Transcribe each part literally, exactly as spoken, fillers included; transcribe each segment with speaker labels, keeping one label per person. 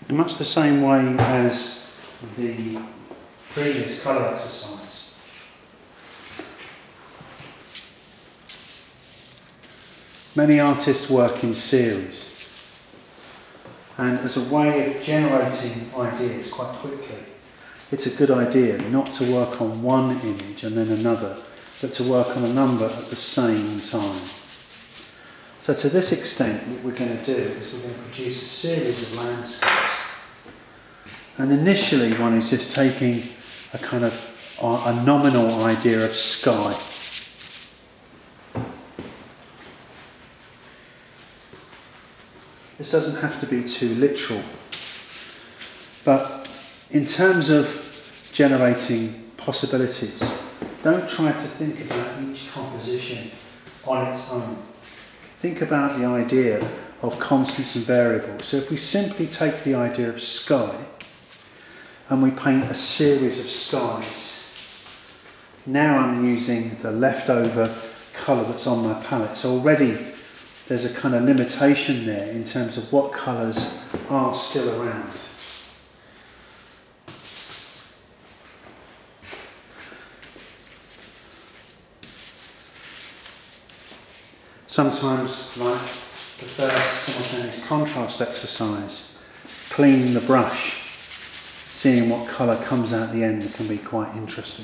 Speaker 1: In much the same way as the previous colour exercise, many artists work in series, and as a way of generating ideas quite quickly, it's a good idea not to work on one image and then another, but to work on a number at the same time. So to this extent, what we're going to do is we're going to produce a series of landscapes. And initially one is just taking a kind of a nominal idea of sky. This doesn't have to be too literal, but in terms of generating possibilities, don't try to think about each composition on its own. Think about the idea of constants and variables. So if we simply take the idea of sky and we paint a series of skies, now I'm using the leftover colour that's on my palette. So already there's a kind of limitation there in terms of what colours are still around. Sometimes, like the first simultaneous contrast exercise, cleaning the brush, seeing what colour comes out the end can be quite interesting.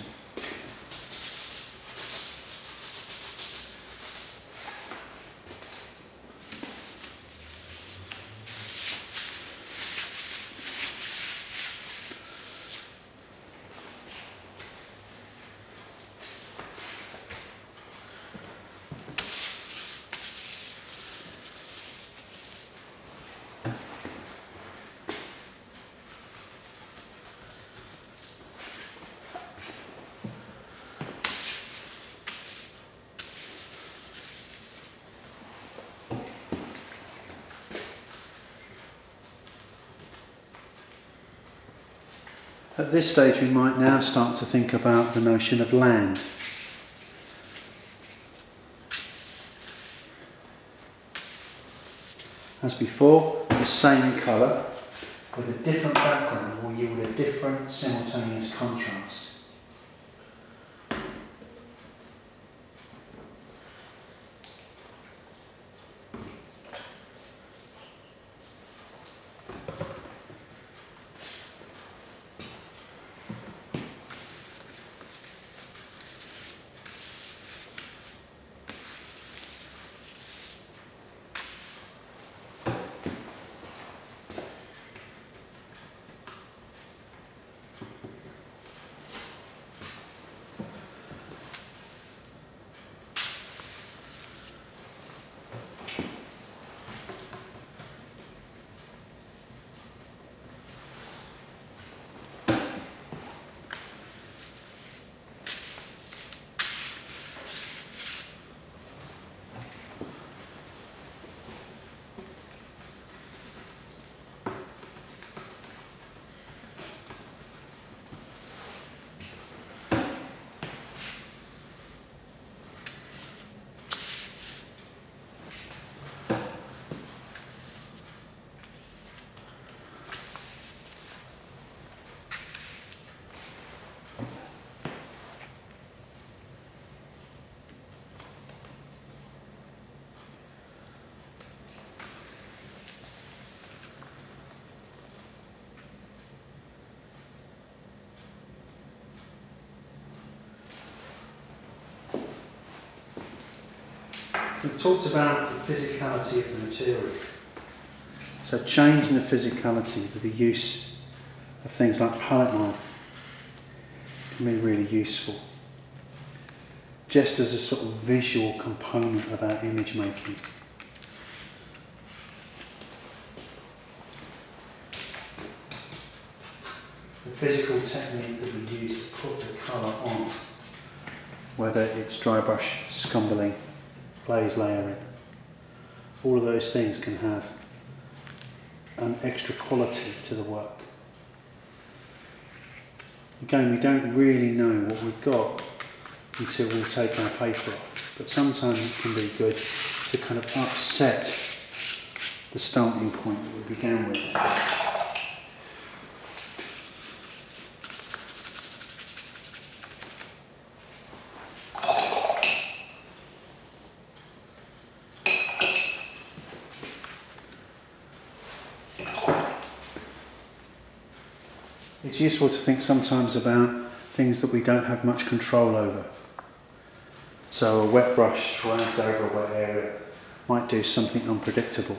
Speaker 1: At this stage we might now start to think about the notion of land. As before, the same colour with a different background will yield a different simultaneous contrast. We've talked about the physicality of the material. So changing the physicality with the use of things like palette knife can be really useful. Just as a sort of visual component of our image making. The physical technique that we use to put the colour on, whether it's dry brush, scumbling, glaze layering, all of those things can have an extra quality to the work. Again, we don't really know what we've got until we take our paper off, but sometimes it can be good to kind of upset the starting point that we began with. it's useful to think sometimes about things that we don't have much control over. So a wet brush dragged over a wet area might do something unpredictable.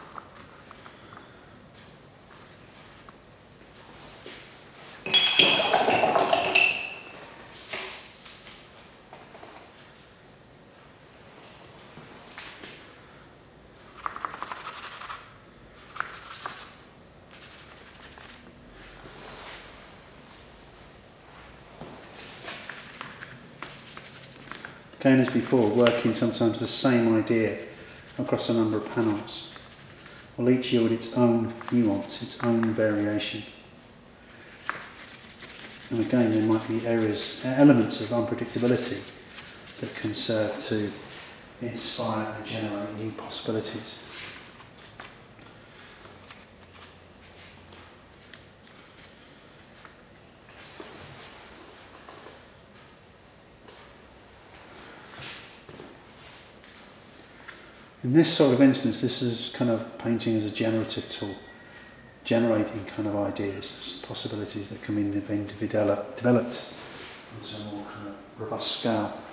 Speaker 1: Again, as before, working sometimes the same idea across a number of panels will each yield its own nuance, its own variation. And again, there might be areas, elements of unpredictability that can serve to inspire and generate new possibilities. In this sort of instance, this is kind of painting as a generative tool, generating kind of ideas, possibilities that can be developed onto a more kind of robust scale.